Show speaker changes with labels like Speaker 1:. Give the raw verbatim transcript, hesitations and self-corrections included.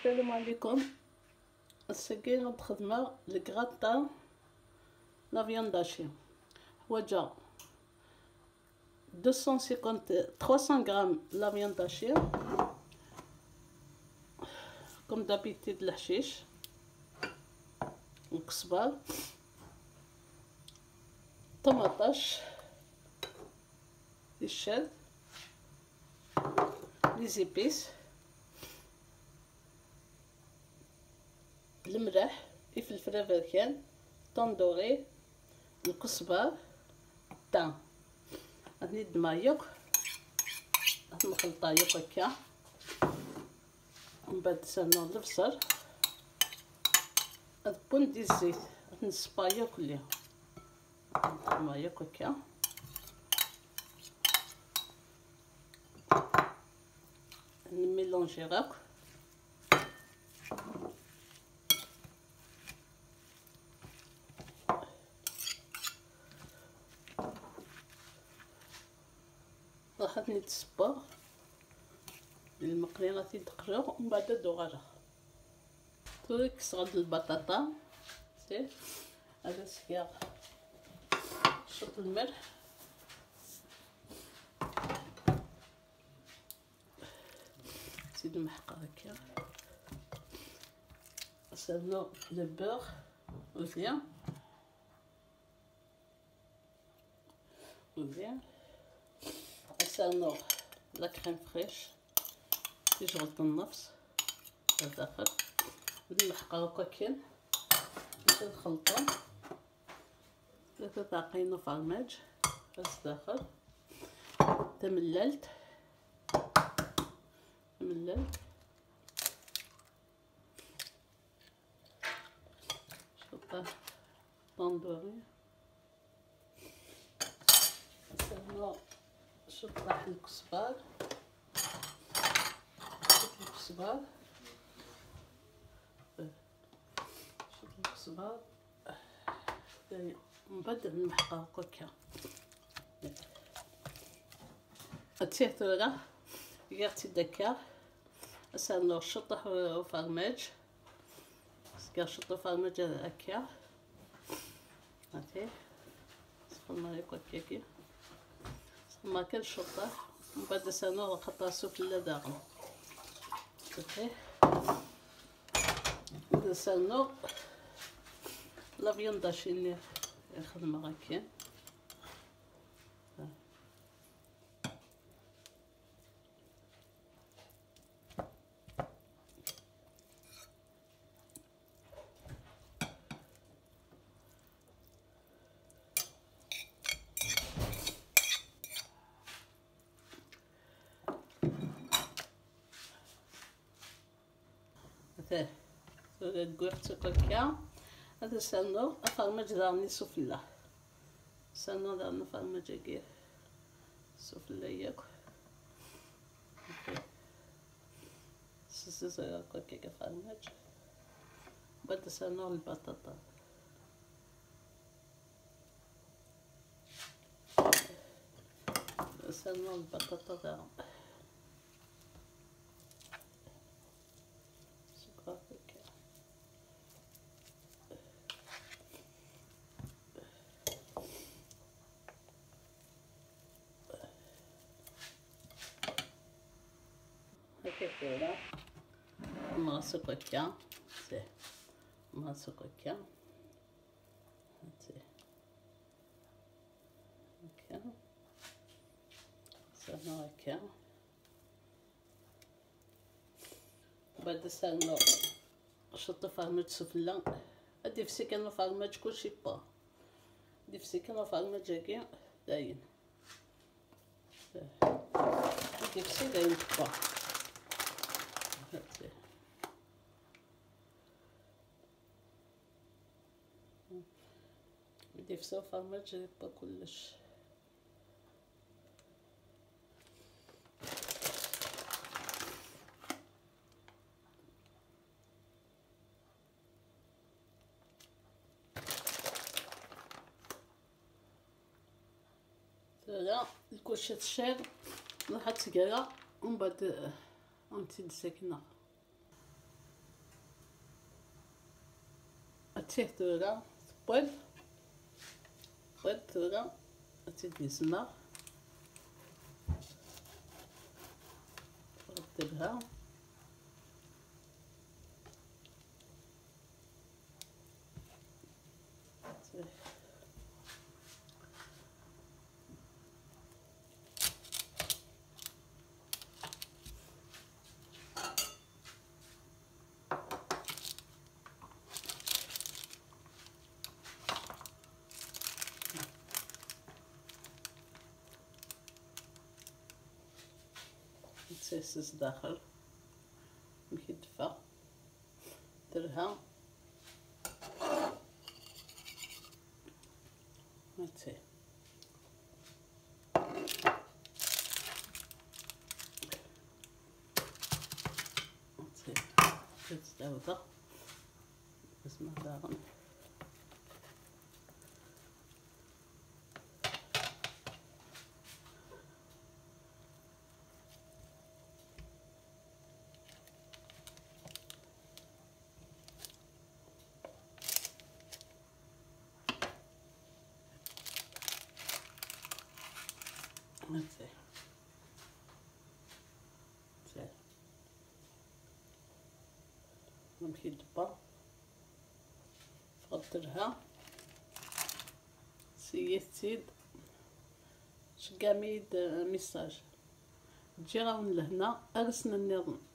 Speaker 1: السلام عليكم. السكين غاد خدمة لكغاطا لا فياند هاشي. هو جا مئتين وخمسين ثلاثمية غرام لا فياند هاشي كوم دابيتيد الحشيش والكزبر، طماطاش، الشاد، لي زيبيس، الملح، الفلفل افريكان، طندوري، الكزبر، الثوم. غادي ند مايوك، غادي نخلطها يوك هكا، ومن بعد سالنا البصل، هاد بون ديال الزيت غادي نصبايو كلها، نخدمها يوك هكا، نميلونجي غاك غادي نتصبر المقلي غادي يدقلو، ومن بعد دوغالا توريكس غاد البطاطا سير هذا سكير شوط الملح، زيد المحقه هكا، سالنا لو بور مزيان مزيان، سالنا لا كريم فريش في جغلة النفس الداخل، المحقه هكا كاين نخلطو ثلاثة طاقين فرماج الداخل، تمللت تمللت شطه طندوري، سالنا شطح الكزبر شط الكزبر شط الكزبر من بعد المحقه هكا التيتورة غيرتي دكا، سالنا شطح وفرماج سكر شطو فرماج هكا هاتي سخنا هكا كيكي سخنا كل شطح، من بعد سالنا خطا سفلة داغن هاتي سالنا لا فياند هاشي اللي خدمة هكا هاتي كوعتو هكا. هذا سالنا فرماج دارني سفلة، سالنا دارنا فرماج هكا سفلة ياك سيسيس هكا كيكا فرماج، بعد سالنا البطاطا سالنا البطاطا دارنا سكر هكا هكا كورا نغسل هكا سي نغسل هكا هاتي هكا سالنا هكا، بعد سالنا شطو فرماج سفلة، هادي في سكان فرماج كلشي با هادي في سكان فرماج هكا داين هادي في سي داين با هاتي هادي في سو فرماج با كلش هذا الكوشة الشاب راح تقرا ومن بعد غنتي السكنة تيه ثورة تبويض بويض ثورة تدي زما غديرها تسيس داخل مكدفة درها هاتي هاتي تتزاودا بسم داغن هاتي هاتي مكدبة فغدرها سيتيد شقاميد ميساج تجي غاون لهنا ارسنا النظام